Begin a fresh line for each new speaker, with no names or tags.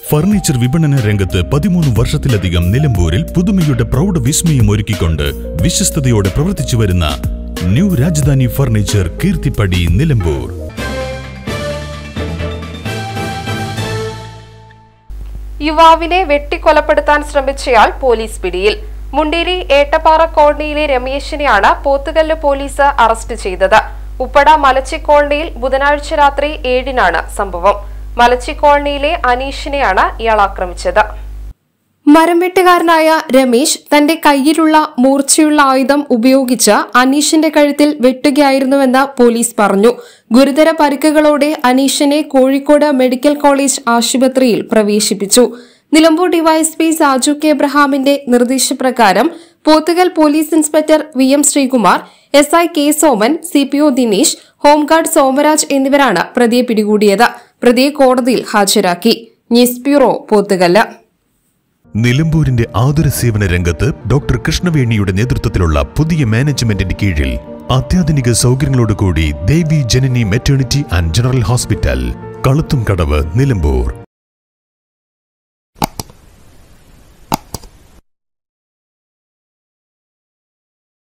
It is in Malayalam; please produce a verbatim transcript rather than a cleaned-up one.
ഫർണിച്ചർ വിപണന രംഗത്ത് പതിമൂന്ന് വർഷത്തിലധികം നിലമ്പൂരിൽ പുതുമയുടെ പ്രൗഢ വിസ്മയം ഒരുക്കിക്കൊണ്ട് വിശ്വസ്തയോടെ പ്രവർത്തിച്ചു വരുന്ന ന്യൂ രാജധാനി ഫർണിച്ചർ കീർത്തിപ്പടി നിലമ്പൂർ.
യുവാവിനെ വെട്ടിക്കൊലപ്പെടുത്താൻ ശ്രമിച്ചയാൾ പോലീസ് പിടിയിൽ. മുണ്ടേരി ഏട്ടപ്പാറ കോളനിയിലെ രമേശിനെയാണ് പോത്തുകല്ല് പോലീസ് അറസ്റ്റ് ചെയ്തത്. ഉപ്പട മലച്ചി കോളനിയിൽ ബുധനാഴ്ച രാത്രി ഏഴിനാണ് സംഭവം. മലച്ചി കോളനിയിലെ അനീഷിനെയാണ് ഇയാൾ ആക്രമിച്ചത്. മരം വെട്ടുകാരനായ രമേശ് തന്റെ കയ്യിലുള്ള മൂർച്ചയുള്ള ആയുധം ഉപയോഗിച്ച് അനീഷിന്റെ കഴുത്തിൽ വെട്ടുകയായിരുന്നുവെന്ന് പോലീസ് പറഞ്ഞു. ഗുരുതര പരിക്കുകളോടെ അനീഷിനെ കോഴിക്കോട് മെഡിക്കൽ കോളേജ് ആശുപത്രിയിൽ പ്രവേശിപ്പിച്ചു. നിലമ്പൂർ ഡിവൈഎസ്പി സാജു കെ എബ്രഹാമിന്റെ നിർദ്ദേശപ്രകാരം Pothukal police inspector V M Sreekumar, S I K Soman, C P O Dinesh, home guard Somaraj എന്നിവരാണ് പ്രതിയെ പിടികൂടിയത്. പ്രതിയെ കോടതിയിൽ ഹാജരാക്കി. News bureau, Pothukallu.
നിലമ്പൂരിന്റെ ആതുര സേവന രംഗത്ത് ഡോക്ടർ കൃഷ്ണവേണിയുടെ നേതൃത്വത്തിലുള്ള പുതിയ മാനേജ്മെന്റിന്റെ കീഴിൽ അത്യാധുനിക സൗകര്യങ്ങളോടുകൂടി Devi Janani maternity and general hospital, Kaluthumkadavu, Nilambur.